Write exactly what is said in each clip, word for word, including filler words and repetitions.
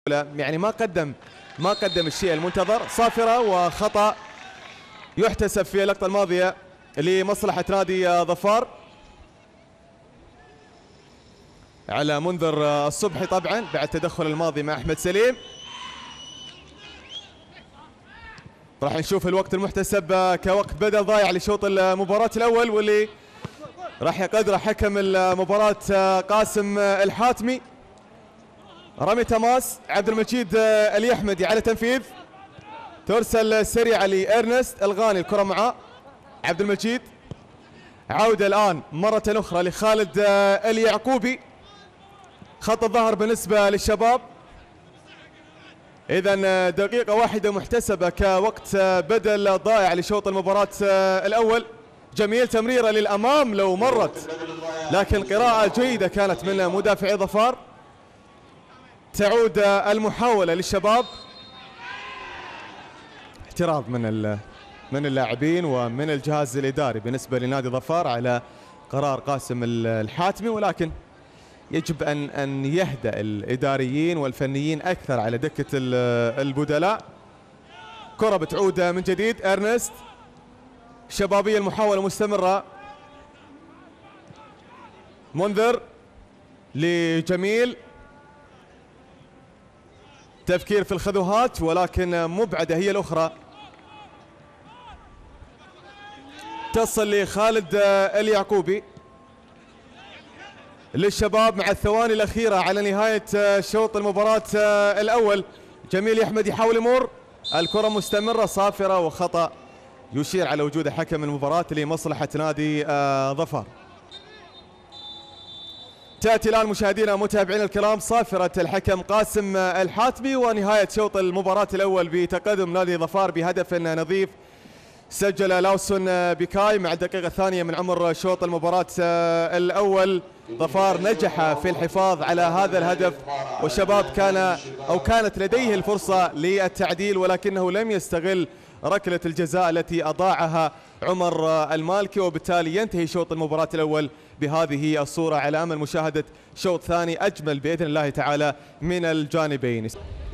يعني ما قدم ما قدم الشيء المنتظر. صافرة وخطأ يحتسب في اللقطة الماضية لمصلحة نادي ظفار على منذر الصبحي طبعا بعد تدخل الماضي مع أحمد سليم. راح نشوف الوقت المحتسب كوقت بدل ضايع لشوط المباراة الأول، واللي راح يقدر حكم المباراة قاسم الحاتمي. رمي تماس عبد المجيد اليحمدي على تنفيذ، ترسل سريعة لإرنست الغاني، الكرة معه عبد المجيد. عودة الآن مرة أخرى لخالد اليعقوبي، خط الظهر بالنسبة للشباب. إذن دقيقة واحدة محتسبة كوقت بدل ضائع لشوط المباراة الأول. جميل تمريرة للأمام لو مرت، لكن قراءة جيدة كانت من مدافعي ظفار. تعود المحاولة للشباب، اعتراض من من اللاعبين ومن الجهاز الإداري بالنسبة لنادي ظفار على قرار قاسم الحاتمي، ولكن يجب أن أن يهدأ الإداريين والفنيين أكثر على دكة البدلاء. كرة بتعود من جديد، إرنست شبابية، المحاولة مستمرة. منذر لجميل، تفكير في الخذوهات ولكن مبعدة هي الأخرى. تصل لخالد اليعقوبي للشباب مع الثواني الأخيرة على نهاية شوط المباراة الأول. جميل يحمد يحاول يمر، الكرة مستمرة صافرة وخطأ يشير على وجود حكم المباراة لمصلحة نادي ظفار. تأتي الآن مشاهدينا متابعينا الكرام صافرة الحكم قاسم الحاتمي، ونهاية شوط المباراة الأول بتقدم نادي ظفار بهدف نظيف سجل لاوسون بيكاي مع الدقيقة الثانية من عمر شوط المباراة الأول. ظفار نجح في الحفاظ على هذا الهدف، والشباب كان أو كانت لديه الفرصة للتعديل ولكنه لم يستغل ركلة الجزاء التي أضاعها عمر المالكي، وبالتالي ينتهي شوط المباراة الأول بهذه الصورة على أمل مشاهدة شوط ثاني أجمل بإذن الله تعالى من الجانبين.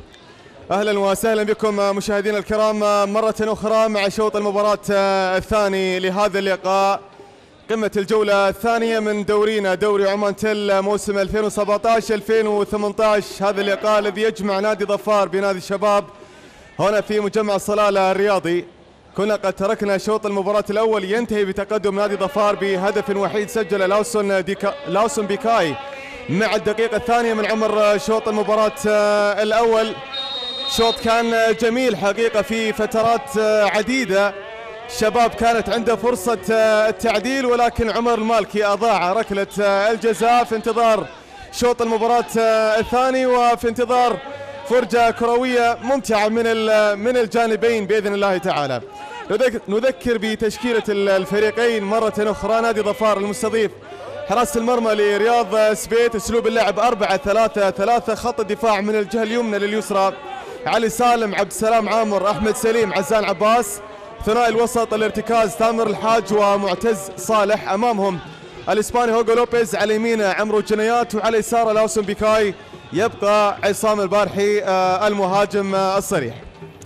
أهلا وسهلا بكم مشاهدينا الكرام مرة أخرى مع شوط المباراة الثاني لهذا اللقاء، قمة الجولة الثانية من دورينا دوري عمان تل موسم ألفين وسبعة عشر ألفين وثمانية عشر. هذا اللقاء الذي يجمع نادي ظفار بنادي الشباب هنا في مجمع صلالة الرياضي. كنا قد تركنا شوط المباراة الأول ينتهي بتقدم نادي ظفار بهدف وحيد سجل لاوسون ديكا لاوسون بيكاي مع الدقيقة الثانية من عمر شوط المباراة الأول. شوط كان جميل حقيقة في فترات عديدة، الشباب كانت عنده فرصة التعديل ولكن عمر المالكي أضاع ركلة الجزاء في انتظار شوط المباراة الثاني وفي انتظار فرجة كروية ممتعة من من الجانبين بإذن الله تعالى. نذكر بتشكيلة الفريقين مرة أخرى. نادي ظفار المستضيف حراسة المرمى لرياض سبيت، اسلوب اللعب أربعة ثلاثة ثلاثة، خط الدفاع من الجهة اليمنى لليسرى علي سالم، عبد السلام عامر، أحمد سليم، عزان عباس. ثنائي الوسط الارتكاز تامر الحاج ومعتز صالح، أمامهم الإسباني هوغو لوبيز، على يمينه عمرو جنيات وعلى يساره لاوسون بيكاي. يبقى عصام البارحي المهاجم الصريح.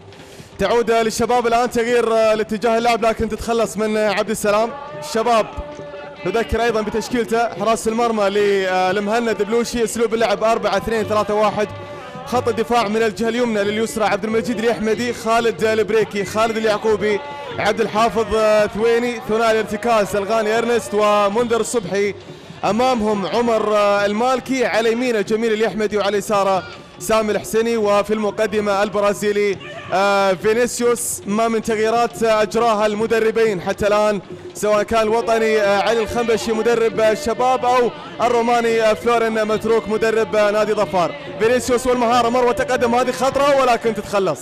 تعود للشباب الآن تغيير لاتجاه اللعب لكن تتخلص من عبد السلام. الشباب نذكر أيضا بتشكيلته، حراس المرمى للمهند بلوشي، اسلوب اللعب أربعة اثنين ثلاثة واحد. خط الدفاع من الجهة اليمنى لليسرى عبد المجيد اليحمدي، خالد البريكي، خالد اليعقوبي، عبد الحافظ ثويني. ثنائي الارتكاز الغاني ارنست ومنذر الصبحي، امامهم عمر المالكي، على يمينه جميل اليحمدي وعلى يساره سامي الحسيني، وفي المقدمه البرازيلي فينيسيوس. ما من تغييرات اجراها المدربين حتى الان، سواء كان الوطني علي الخنبشي مدرب الشباب او الروماني فلورين متروك مدرب نادي ظفار. فينيسيوس والمهاره مر وتقدم، هذه خطره ولكن تتخلص.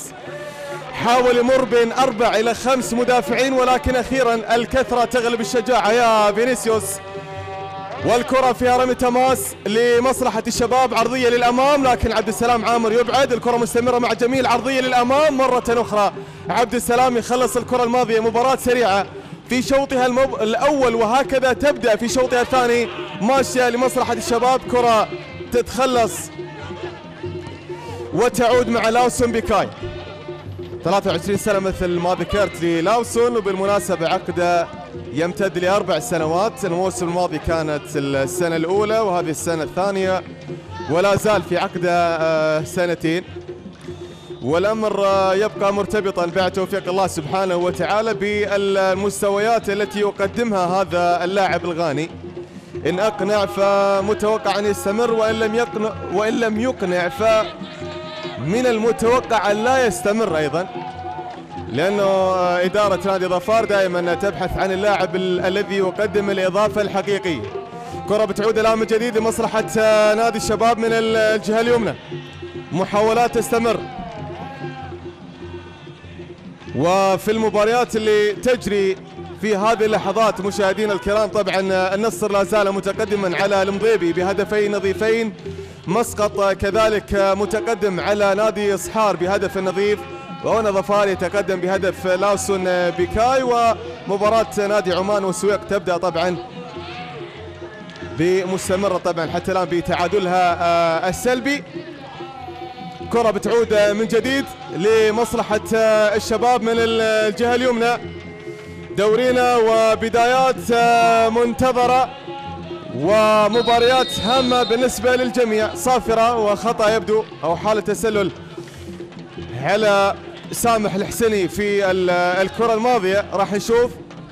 حاول يمر بين اربع الى خمس مدافعين ولكن اخيرا الكثره تغلب الشجاعه يا فينيسيوس. والكرة فيها رمي تماس لمصلحة الشباب، عرضية للأمام لكن عبد السلام عامر يبعد. الكرة مستمرة مع جميل، عرضية للأمام مرة أخرى. عبد السلام يخلص الكرة الماضية. مباراة سريعة في شوطها المب... الأول وهكذا تبدأ في شوطها الثاني، ماشية لمصلحة الشباب. كرة تتخلص وتعود مع لاوسون بيكاي. ثلاثة وعشرين سنة مثل ما ذكرت للاوسون، وبالمناسبة عقده يمتد لأربع سنوات. الموسم الماضي كانت السنة الأولى وهذه السنة الثانية، ولا زال في عقده سنتين، والأمر يبقى مرتبطا بعد توفيق الله سبحانه وتعالى بالمستويات التي يقدمها هذا اللاعب الغاني. إن أقنع فمتوقع أن يستمر، وإن لم يقنع وإن لم يقنع فمن المتوقع أن لا يستمر أيضا، لأنه إدارة نادي ظفار دائما تبحث عن اللاعب الذي يقدم الإضافة الحقيقية. كرة بتعود الآن من جديد لمصلحة نادي الشباب من الجهة اليمنى. محاولات تستمر، وفي المباريات اللي تجري في هذه اللحظات مشاهدينا الكرام طبعا النصر لا زال متقدما على المضيبي بهدفين نظيفين. مسقط كذلك متقدم على نادي صحار بهدف نظيف، وهنا ظفار يتقدم بهدف لاوسون بيكاي. ومباراة نادي عمان والسويق تبدأ طبعا بمستمرة طبعا حتى الآن بتعادلها السلبي. كرة بتعود من جديد لمصلحة الشباب من الجهة اليمنى. دورينا وبدايات منتظرة ومباريات هامة بالنسبة للجميع. صافرة وخطأ يبدو أو حالة تسلل على سامح الحسني في الكرة الماضية. راح نشوف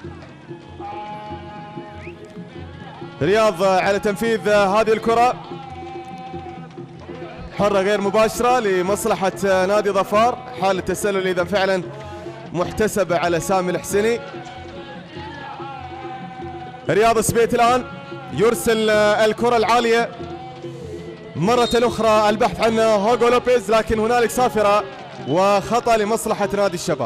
رياض على تنفيذ هذه الكرة حرة غير مباشرة لمصلحة نادي ظفار. حالة تسلل إذا فعلا محتسبة على سامي الحسني. رياض سبيت الآن يرسل الكرة العالية مرة أخرى، البحث عن هوغو لوبيز، لكن هنالك صافرة وخطأ لمصلحة نادي الشباب.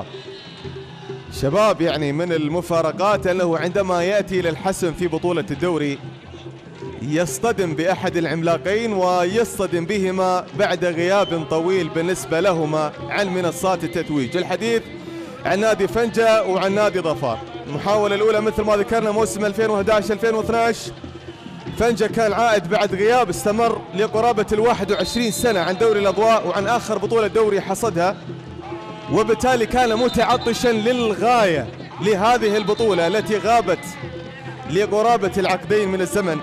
شباب يعني من المفارقات أنه عندما يأتي للحسم في بطولة الدوري يصطدم بأحد العملاقين ويصطدم بهما بعد غياب طويل بالنسبة لهما عن منصات التتويج. الحديث عن نادي فنجة وعن نادي ظفار. المحاولة الأولى مثل ما ذكرنا موسم ألفين وأحد عشر ألفين واثني عشر، فنجة كان عائد بعد غياب استمر لقرابة الواحد وعشرين سنة عن دوري الأضواء وعن آخر بطولة دوري حصدها، وبالتالي كان متعطشا للغاية لهذه البطولة التي غابت لقرابة العقدين من الزمن.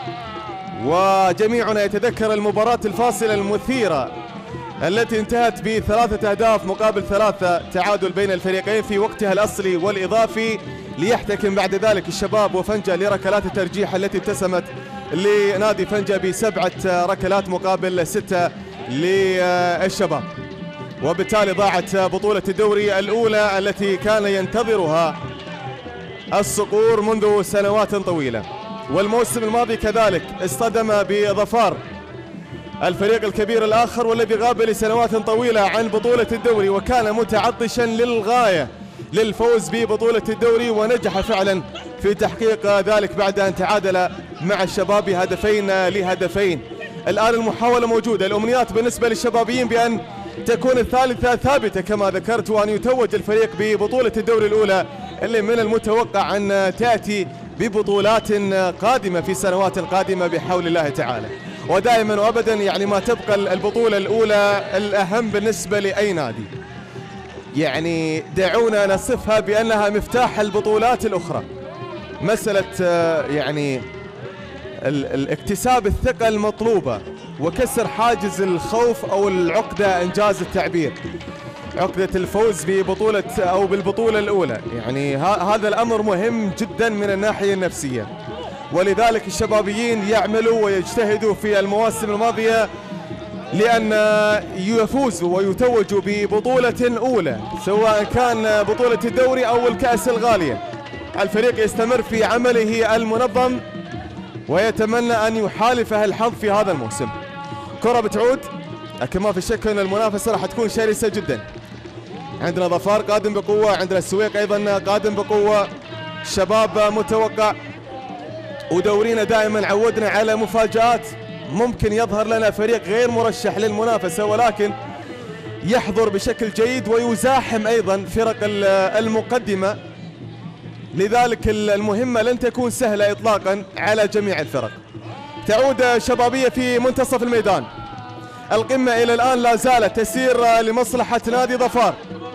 وجميعنا يتذكر المباراة الفاصلة المثيرة التي انتهت بثلاثة أهداف مقابل ثلاثة، تعادل بين الفريقين في وقتها الأصلي والإضافي، ليحتكم بعد ذلك الشباب وفنجة لركلات الترجيح التي ابتسمت لنادي فنجة بسبعة ركلات مقابل ستة للشباب. وبالتالي ضاعت بطولة الدوري الأولى التي كان ينتظرها الصقور منذ سنوات طويلة. والموسم الماضي كذلك اصطدم بظفار الفريق الكبير الآخر والذي غاب لسنوات طويلة عن بطولة الدوري، وكان متعطشا للغاية للفوز ببطولة الدوري، ونجح فعلا في تحقيق ذلك بعد أن تعادل مع الشباب هدفين لهدفين. الآن المحاولة موجودة، الأمنيات بالنسبة للشبابيين بأن تكون الثالثة ثابتة كما ذكرت، وأن يتوج الفريق ببطولة الدوري الأولى اللي من المتوقع أن تأتي ببطولات قادمة في سنوات قادمة بحول الله تعالى. ودائما وأبدا يعني ما تبقى البطولة الأولى الأهم بالنسبة لأي نادي، يعني دعونا نصفها بأنها مفتاح البطولات الأخرى. مسألة يعني الاكتساب الثقة المطلوبة وكسر حاجز الخوف أو العقدة إنجاز التعبير، عقدة الفوز ببطولة أو بالبطولة الأولى، يعني هذا الأمر مهم جدا من الناحية النفسية. ولذلك الشبابيين يعملوا ويجتهدوا في المواسم الماضية لأن يفوزوا ويتوجوا ببطولة أولى، سواء كان بطولة الدوري أو الكأس الغالية. الفريق يستمر في عمله المنظم ويتمنى أن يحالفه الحظ في هذا الموسم. كرة بتعود، لكن ما في شك أن المنافسة راح تكون شرسة جدا. عندنا ظفار قادم بقوة، عندنا السويق أيضا قادم بقوة، الشباب متوقع. ودورينا دائما عودنا على مفاجآت، ممكن يظهر لنا فريق غير مرشح للمنافسة ولكن يحضر بشكل جيد ويزاحم أيضا فرق المقدمة. لذلك المهمة لن تكون سهلة إطلاقا على جميع الفرق. تعود شبابية في منتصف الميدان، القمة إلى الآن لا زالت تسير لمصلحة نادي ظفار.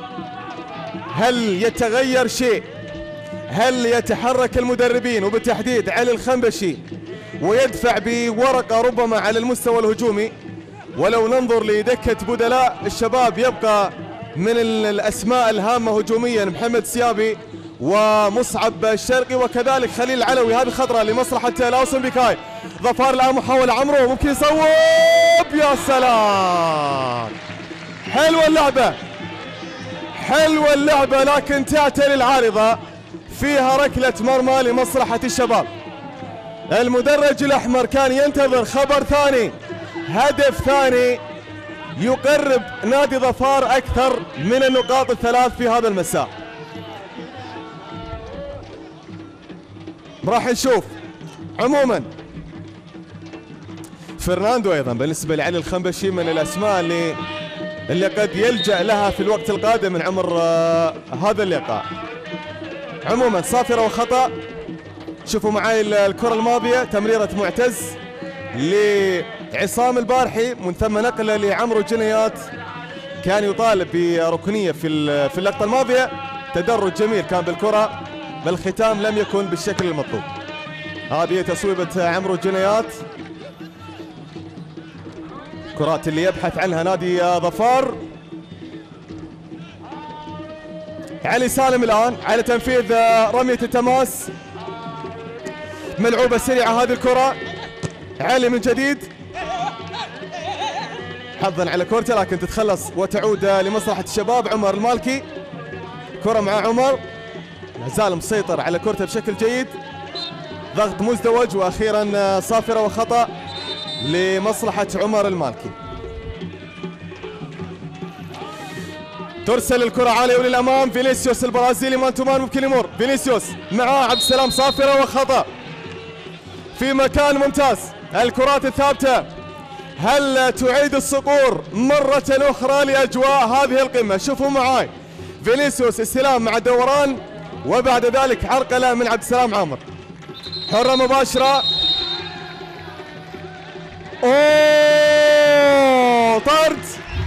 هل يتغير شيء؟ هل يتحرك المدربين وبالتحديد علي الخنبشي ويدفع بورقة ربما على المستوى الهجومي؟ ولو ننظر لدكة بدلاء الشباب يبقى من الأسماء الهامة هجوميا محمد سيابي ومصعب الشرقي وكذلك خليل العلوي. هذه خطرة لمصلحة لاوسن بيكاي. ظفار الآن محاولة، عمرو ممكن يصوب، يا سلام، حلوة اللعبة حلوة اللعبة، لكن تعتري العارضة، فيها ركلة مرمى لمصلحة الشباب. المدرج الأحمر كان ينتظر خبر ثاني، هدف ثاني يقرب نادي ظفار أكثر من النقاط الثلاث في هذا المساء. راح نشوف عموما فرناندو أيضا بالنسبة لعلي الخنبشي من الأسماء اللي اللي قد يلجأ لها في الوقت القادم من عمر آه هذا اللقاء. عموما صافرة وخطأ. شوفوا معي الكرة الماضية، تمريرة معتز لعصام البارحي، من ثم نقله لعمرو جنيات، كان يطالب بركنية في في اللقطة الماضية. تدرج جميل كان بالكرة، بالختام لم يكن بالشكل المطلوب. هذه تصويبة عمرو جنيات، كرات اللي يبحث عنها نادي ظفار. علي سالم الآن على تنفيذ رمية التماس، ملعوبة سريعة هذه الكرة. علي من جديد حظا على كورته، لكن تتخلص وتعود لمصلحة الشباب. عمر المالكي، كرة مع عمر، لا زال مسيطر على كورته بشكل جيد. ضغط مزدوج، واخيرا صافرة وخطأ لمصلحة عمر المالكي. ترسل الكرة عالية وللأمام، فينيسيوس البرازيلي مان تو مان ممكن يمر، فينيسيوس معاه عبد السلام، صافرة وخطأ في مكان ممتاز. الكرات الثابتة، هل تعيد الصقور مرة أخرى لأجواء هذه القمة؟ شوفوا معاي، فينيسيوس استلام مع دوران، وبعد ذلك عرقلة من عبد السلام عامر. حرة مباشرة، اوه طرد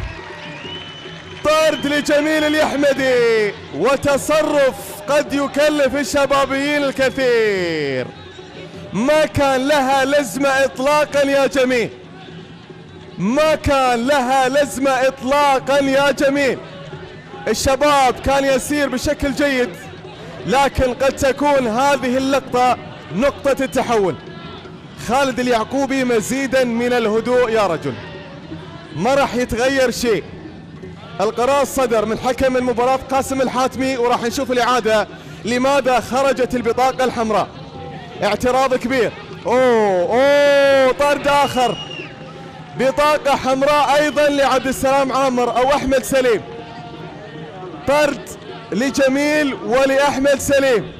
طرد لجميل اليحمدي، وتصرف قد يكلف الشبابيين الكثير. ما كان لها لزمة اطلاقا يا جميل، ما كان لها لزمة اطلاقا يا جميل. الشباب كان يسير بشكل جيد، لكن قد تكون هذه اللقطة نقطة التحول. خالد اليعقوبي مزيدا من الهدوء يا رجل، ما راح يتغير شيء. القرار صدر من حكم المباراة قاسم الحاتمي، وراح نشوف الإعادة. لماذا خرجت البطاقة الحمراء؟ اعتراض كبير. اوه اوه طرد آخر، بطاقة حمراء أيضا لعبد السلام عامر أو أحمد سليم. طرد لجميل ولأحمد سليم.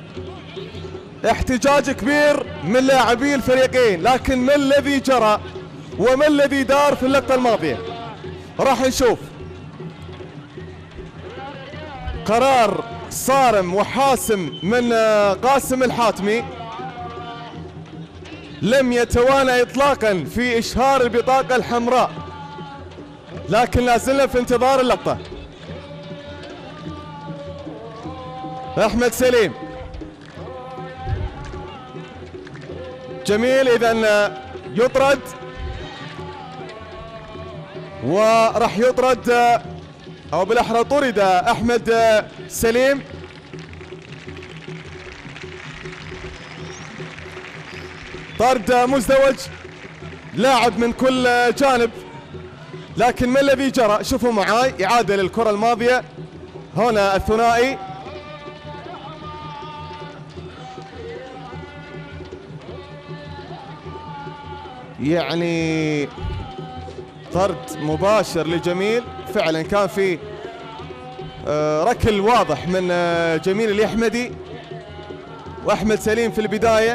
احتجاج كبير من لاعبي الفريقين، لكن ما الذي جرى وما الذي دار في اللقطة الماضية؟ راح نشوف. قرار صارم وحاسم من قاسم الحاتمي، لم يتوانى اطلاقا في اشهار البطاقة الحمراء، لكن لا زلنا في انتظار اللقطة. احمد سليم، جميل، اذا يطرد، وراح يطرد او بالاحرى طرد احمد سليم. طرد مزدوج، لاعب من كل جانب، لكن ما الذي جرى؟ شوفوا معاي اعادة للكرة الماضية. هنا الثنائي، يعني طرد مباشر لجميل. فعلا كان في ركل واضح من جميل اليحمدي واحمد سليم في البداية.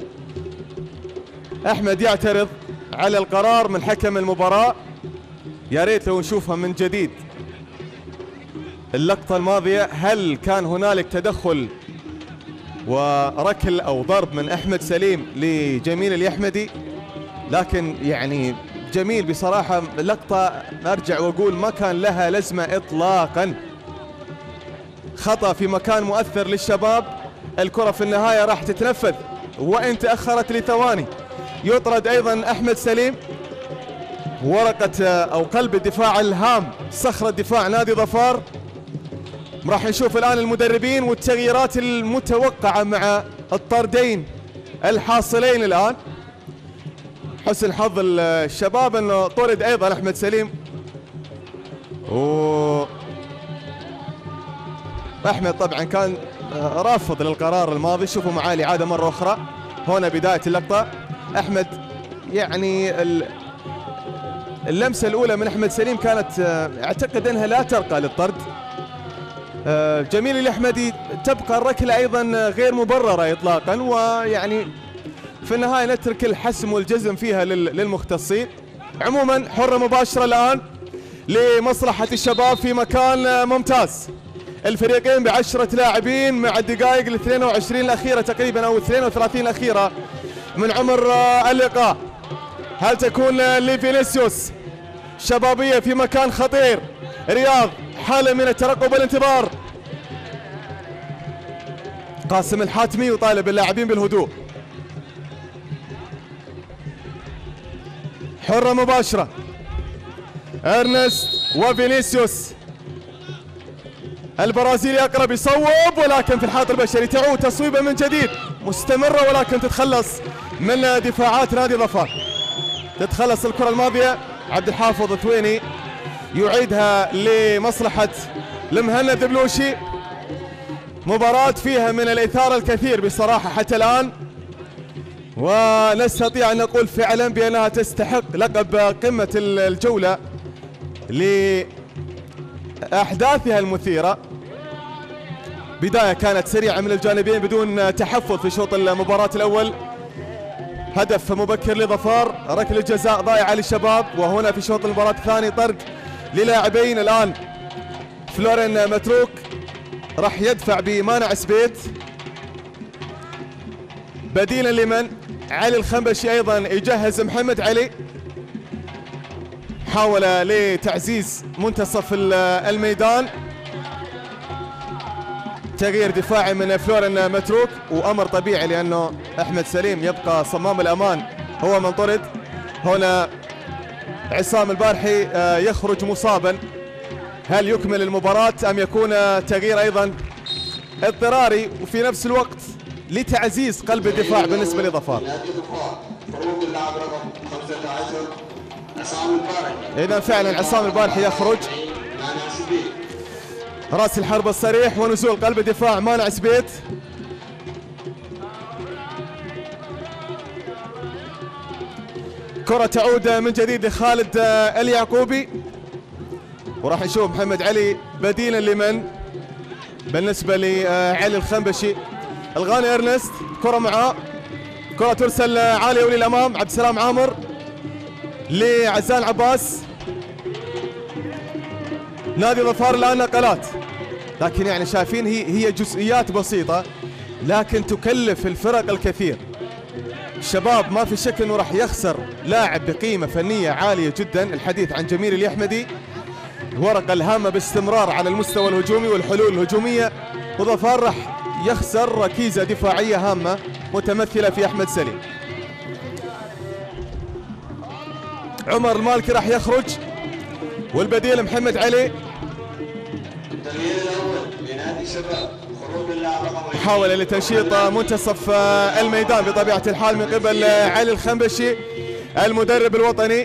احمد يعترض على القرار من حكم المباراة. يا ريت لو نشوفها من جديد اللقطة الماضية، هل كان هنالك تدخل وركل او ضرب من احمد سليم لجميل اليحمدي؟ لكن يعني جميل بصراحة، لقطة أرجع وأقول ما كان لها لزمة إطلاقا. خطأ في مكان مؤثر للشباب، الكرة في النهاية راح تتنفذ وإن تأخرت لثواني. يطرد أيضا أحمد سليم. ورقة أو قلب الدفاع الهام، صخرة دفاع نادي ظفار. راح نشوف الآن المدربين والتغييرات المتوقعة مع الطردين الحاصلين الآن. حسن حظ الشباب أنه طرد أيضا أحمد سليم، و أحمد طبعا كان رافض للقرار الماضي. شوفوا معاي الإعادة مرة أخرى. هنا بداية اللقطة، أحمد يعني اللمسة الأولى من أحمد سليم كانت أعتقد أنها لا ترقى للطرد. جميل الأحمدي تبقى الركلة أيضا غير مبررة إطلاقا، ويعني في النهاية نترك الحسم والجزم فيها للمختصين. عموما حرة مباشرة الآن لمصلحة الشباب في مكان ممتاز. الفريقين بعشرة لاعبين مع الدقائق ال اثنين وعشرين الأخيرة تقريبا أو اثنين وثلاثين الأخيرة من عمر اللقاء. هل تكون لفينيسيوس؟ شبابية في مكان خطير، رياض حالة من الترقب والانتظار. قاسم الحاتمي يطالب اللاعبين بالهدوء. حرة مباشرة، ارنست وفينيسيوس. البرازيلي اقرب يصوب، ولكن في الحائط البشري تعود تصويبه من جديد مستمرة، ولكن تتخلص من دفاعات نادي ظفار. تتخلص الكرة الماضية، عبد الحافظ ثويني يعيدها لمصلحة المهند بلوشي. مباراة فيها من الإثارة الكثير بصراحة حتى الآن، ونستطيع أن نقول فعلا بأنها تستحق لقب قمة الجولة لأحداثها المثيرة. بداية كانت سريعة من الجانبين بدون تحفظ في شوط المباراة الأول. هدف مبكر لظفار، ركلة جزاء ضائعة للشباب. وهنا في شوط المباراة الثاني طرد للاعبين. الآن فلورين متروك راح يدفع بمانع سبيت بديلا لمن؟ علي الخنبشي أيضا يجهز محمد علي. حاول لتعزيز منتصف الميدان. تغيير دفاعي من فلورين متروك، وأمر طبيعي لأنه أحمد سليم يبقى صمام الأمان هو من طرد. هنا عصام البارحي يخرج مصابا. هل يكمل المباراة أم يكون تغيير أيضا اضطراري وفي نفس الوقت لتعزيز قلب الدفاع بالنسبة لظفار؟ إذا فعلا عصام البارحي يخرج. راس الحرب الصريح ونزول قلب الدفاع مانع سبيت. كرة تعود من جديد لخالد اليعقوبي، وراح نشوف محمد علي بديلا لمن؟ بالنسبة لعلي الخنبشي. الغاني ارنست، كرة معاه، كرة ترسل عالية وللأمام. عبد السلام عامر لعزان عباس. نادي ظفار الآن نقلات، لكن يعني شايفين هي هي جزئيات بسيطة لكن تكلف الفرق الكثير. الشباب ما في شك انه راح يخسر لاعب بقيمة فنية عالية جدا، الحديث عن جميل اليحمدي. ورقة الهامة باستمرار على المستوى الهجومي والحلول الهجومية، وظفار راح يخسر ركيزة دفاعية هامة متمثلة في أحمد سليم. عمر المالكي راح يخرج، والبديل محمد علي. التغيير الاول لنادي الشباب خروج اللاعب رقم حاول لتنشيط منتصف الميدان بطبيعة الحال من قبل علي الخنبشي المدرب الوطني.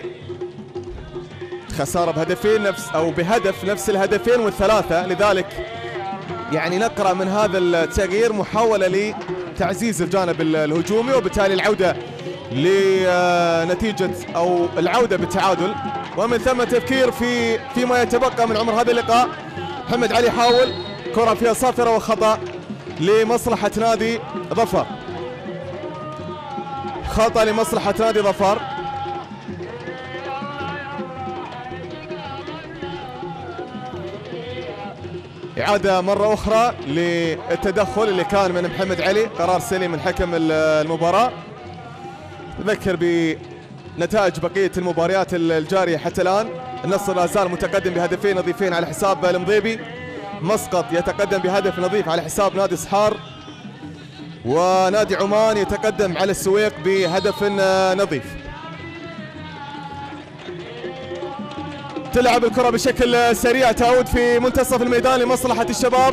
خسارة بهدفين نفس او بهدف نفس الهدفين والثلاثة، لذلك يعني نقرأ من هذا التغيير محاولة لتعزيز الجانب الهجومي، وبالتالي العودة لنتيجة او العودة بالتعادل، ومن ثم تفكير في فيما يتبقى من عمر هذا اللقاء. محمد علي حاول، كرة فيها صافرة وخطأ لمصلحة نادي ظفار. خطأ لمصلحة نادي ظفار. إعادة مرة أخرى للتدخل اللي كان من محمد علي، قرار سليم من حكم المباراة. نذكر نتائج بقية المباريات الجارية حتى الآن. النصر لا زال متقدم بهدفين نظيفين على حساب المضيبي. مسقط يتقدم بهدف نظيف على حساب نادي صحار، ونادي عمان يتقدم على السويق بهدف نظيف. تلعب الكرة بشكل سريع، تعود في منتصف الميدان لمصلحة الشباب.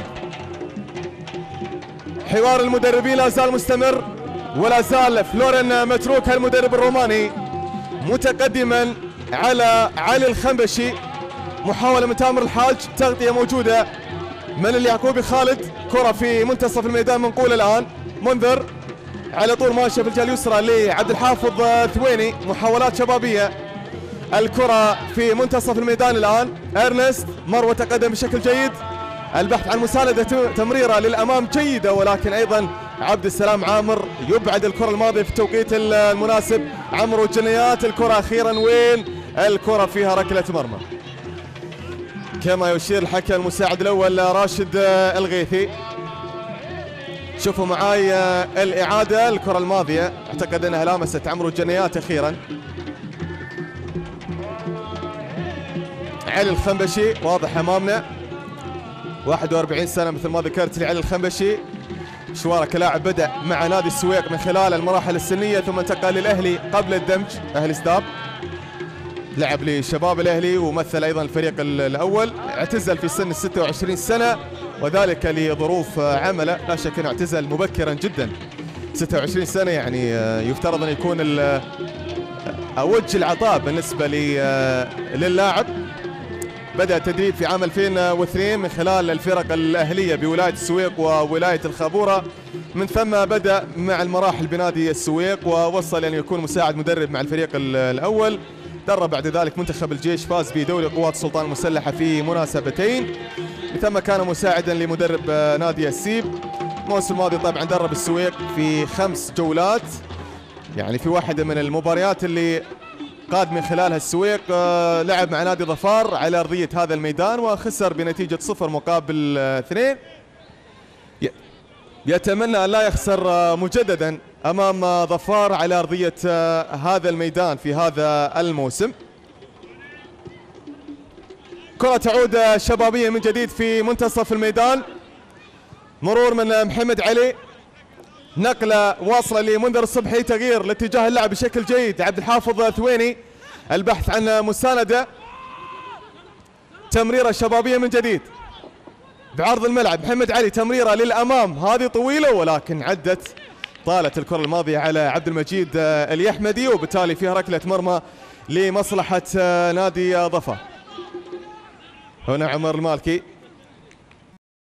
حوار المدربين لا زال مستمر، ولا زال فلورين متروك المدرب الروماني متقدما على علي الخنبشي. محاولة من تامر الحاج، تغطية موجودة من اليعقوبي خالد. كرة في منتصف الميدان منقولة الآن. منذر على طول ماشية في الجهة اليسرى لعبد الحافظ ثويني. محاولات شبابية. الكرة في منتصف الميدان الآن. ارنست مروة تقدم بشكل جيد. البحث عن مساندة، تمريرة للأمام جيدة، ولكن أيضا عبد السلام عامر يبعد الكرة الماضية في التوقيت المناسب. عمرو الجنيات الكرة أخيرا، وين الكرة فيها ركلة مرمى كما يشير الحكم المساعد الأول راشد الغيثي. شوفوا معاي الإعادة. الكرة الماضية أعتقد أنها لامست عمرو الجنيات أخيرا. علي الخنبشي واضح أمامنا، واحد وأربعين سنة مثل ما ذكرت لي علي الخنبشي. مشواره كلاعب بدأ مع نادي السويق من خلال المراحل السنية، ثم انتقل للأهلي قبل الدمج أهلي ستاب. لعب لشباب الأهلي ومثل أيضا الفريق الأول. اعتزل في سن ستة وعشرين سنة وذلك لظروف عمله. لا شك أنه اعتزل مبكرا جدا، ستة وعشرين سنة يعني يفترض أن يكون أوج العطاء بالنسبة للاعب. بدأ التدريب في عام ألفين واثنين من خلال الفرق الأهلية بولاية السويق وولاية الخابورة. من ثم بدأ مع المراحل بنادي السويق، ووصل أن يكون مساعد مدرب مع الفريق الأول. درب بعد ذلك منتخب الجيش، فاز بدوري قوات السلطان المسلحة في مناسبتين. من ثم كان مساعدا لمدرب نادي السيب. الموسم الماضي طبعا درب السويق في خمس جولات، يعني في واحدة من المباريات اللي قاد من خلالها السويق لعب مع نادي ظفار على أرضية هذا الميدان وخسر بنتيجة صفر مقابل اثنين. يتمنى أن لا يخسر مجددا أمام ظفار على أرضية هذا الميدان في هذا الموسم. كرة تعود شبابية من جديد في منتصف الميدان. مرور من محمد علي، نقلة واصلة لمنذر الصبحي، تغيير لاتجاه اللعب بشكل جيد. عبد الحافظ ثويني البحث عن مساندة، تمريرة شبابية من جديد بعرض الملعب. محمد علي تمريرة للأمام، هذه طويلة ولكن عدت، طالت الكرة الماضية على عبد المجيد اليحمدي، وبالتالي فيها ركلة مرمى لمصلحة نادي ظفار. هنا عمر المالكي